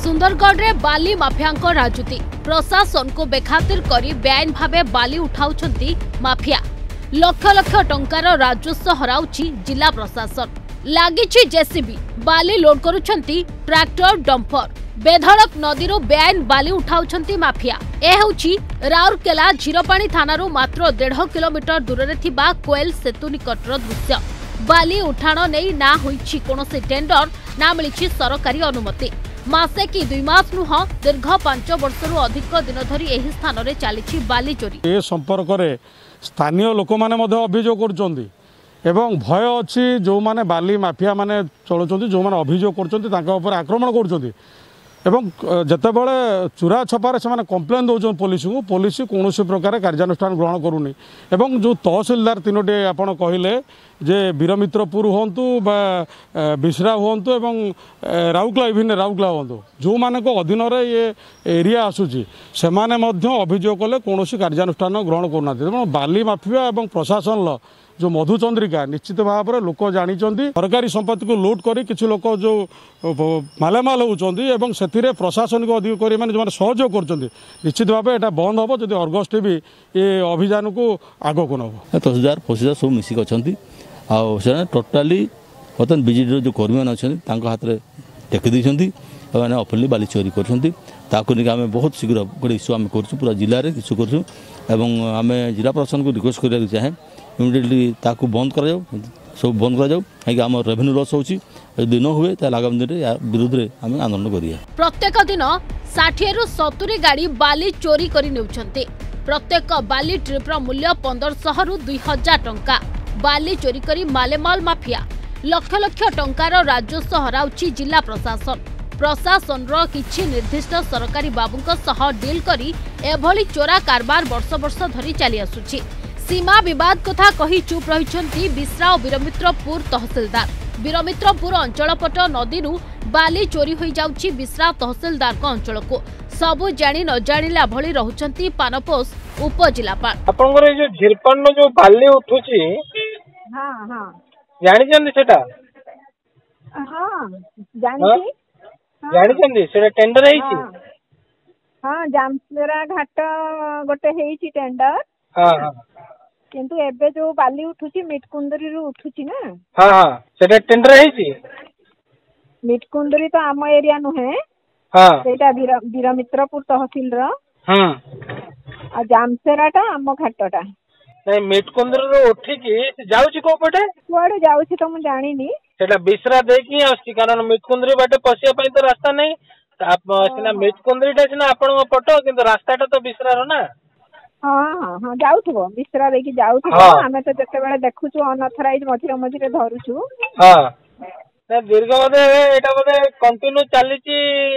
सुंदरगढ़ रे बाली माफिया राजनीति प्रशासन को बेखातिर करी बेआईन भावे बाली उठाउछंती माफिया। लक्ष लक्ष टंकार राजस्व हराउछि जिला प्रशासन। लागिछि जेसीबी बाली लोड करुछंती ट्रैक्टर डंपर। बेधड़क नदीरू बेआईन बाली उठाउछंती माफिया। ए हेउछि राउरकेला झीरपाणी थानारू मात्र 1.5 किलोमीटर दूर रे थिबा कोएल सेतु निकटर दृश्य। बाली उठाण नहीं ना होइछि कोनोसी टेंडर ना मिलिछि सरकारी अनुमति। मासे कि 2 मास नुह दीर्घ 5 वर्षरू अधिक दिन धरी एही स्थान रे चलीछि बाली चोरी। ए संपर्क रे स्थानीय लोक माने मधे अभियोग करछन्ती एवं भय अछि जो माने बाली माफिया माने चलछन्ती जो माने अभियोग करछन्ती ताका ऊपर आक्रमण करछन्ती एवं जेतेबेले चूरा छपारे से कंप्लेन दौन पुलिस को पुलिस कौन प्रकार कार्यानुष्ठान ग्रहण करूनी एवं जो तहसिलदार तीनोटी आप कहले जे वीरमित्रपुर हूँ बा बिश्रा हूँ एवं राउरकेला इभिन राउरकेला हूँ जो मान अधीन ये एरिया आसूची से अभियोग कले कौन कार्यानुष्ठान ग्रहण करना तेणु बाली माफिया और प्रशासन जो मधुचंद्रिका निश्चित भाव में लोक जानी सरकारी संपत्ति को लूट कर किसी लोक जो मालामाल होती से प्रशासन को अधिक कर जो सहयोग कर निश्चित भाव यहाँ बंद हम जब अर्गस टीवी ये अभियान को आग को नब तहसीलदार फसीदार सब मिसिक अच्छा टोटाली बर्तमान बीजेडी जो कर्मी मैंने अच्छा हाथ में टेकी मैंने अफिली बाली चोरी कर बहुत शीघ्र गोटे इश्यू आम कर पूरा जिले में इश्यू करें जिला प्रशासन को रिक्वेस्ट करने चाहे इमिडिएटली ताकू बंद कर सब बंद कर कहीं आम रेवेन्यू लॉस होची यदि न हुए तो आगामी दिन में विरोध में आम आंदोलन करिया। प्रत्येक दिन 60 रु 70 गाड़ी बाली चोरी करी नेउछन्ते। प्रत्येक बाली ट्रिपर मूल्य 1500 रु 2000 टंका। बाली चोरी करी मालेमाल माफिया लक्ष लक्ष टंकार राजस्व हराउछि जिला प्रशासन। प्रशासन रो किछि निर्दिष्ट सरकारी बाबूंक सह डील करी एभली चोरा कारबार वर्ष वर्ष धरी चली आसुछि। सीमा विवाद कथा कही चुप रहिछन्ती बिश्रा और वीरमित्रपुर तहसिलदार। वीरमित्रपुर अंचलपट नदीरू बाली चोरी होई जाउछि बिश्रा तहसिलदार को अंचल को सबु जानी न जानिला भली रहुछन्ती पानपोस उपजिलापाल। आपनकर ए जो झिरपन जो बाली उठुछि हां हां जानि जंदी सेटा हां जानि जानि जंदी सेटा टेंडर हेछि हां जामसेरा घाट गोटे हेछि टेंडर हां हां किंतु एबे जो बाली उठुची मिटकुंदरी रु उठुची ना हां हां सेटा टेंडर हेछि मिटकुंदरी तो आम एरिया नुहे हां सेटा वीरमित्रपुर तहसील रो आ जामसेराटा आम घाटटा नहीं मिटकुंदरी रु उठी की जाउची को पटे कुआडे जाउची तो मु जानि नी सेटा बिसरा दे की आसी कारण मिटकुंदरी बाटे पसिया पई तो रास्ता नहीं आप सिना मिटकुंदरीटा सिना आपन पटो किंतु रास्ताटा तो बिसरा रो ना हाँ हाँ हाँ जाउथबो बिसरा देकी जाउथबो हमें तो जते बेले देखुछु अनऑथराइज मझिरे मझिरे धरुछु हां ना दीर्घ बदे एटा बदे कंटिन्यू चलीची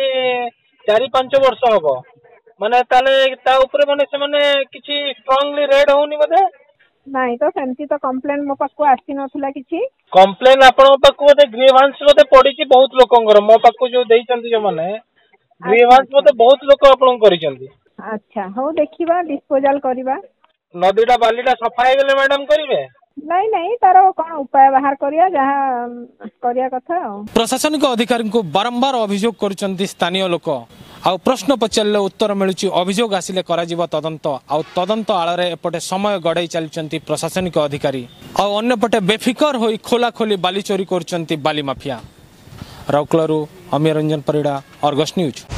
4-5 वर्ष हबो माने ताले ता ऊपर माने से माने किछि स्ट्रांगली रेड होउनी बदे नहीं तो सेमती तो कंप्लेन मो पाकू आसी नथला किछि कंप्लेन आपन पाकू बदे ग्रीवांस बदे पडिची बहुत लोकंगर मो पाकू जो देइचंती जो माने ग्रीवांस बदे बहुत लोक आपन करिसंती। अच्छा हो देखिबा डिस्पोजल करिबा नदीटा बालीटा सफा हे गेले मैडम करिवे नहीं नहीं तारो कोन उपाय बाहर करिया जहा करिया कथा। प्रशासनिक अधिकारी को बारंबार अभियोग करचंती स्थानीय लोक आ प्रश्न पचारे उत्तर मिलुची अभियोग आसिले करा जीव तदंत आ तदंत आଳରେ एपटे समय गड़ाई चलचंती प्रशासनिक अधिकारी आ अन्यपटे बेफिकर होई खोला खोली बाली चोरी करचंती बाली माफिया। राउरकेलारू अमीय रंजन परिड़ा, अर्गस न्यूज।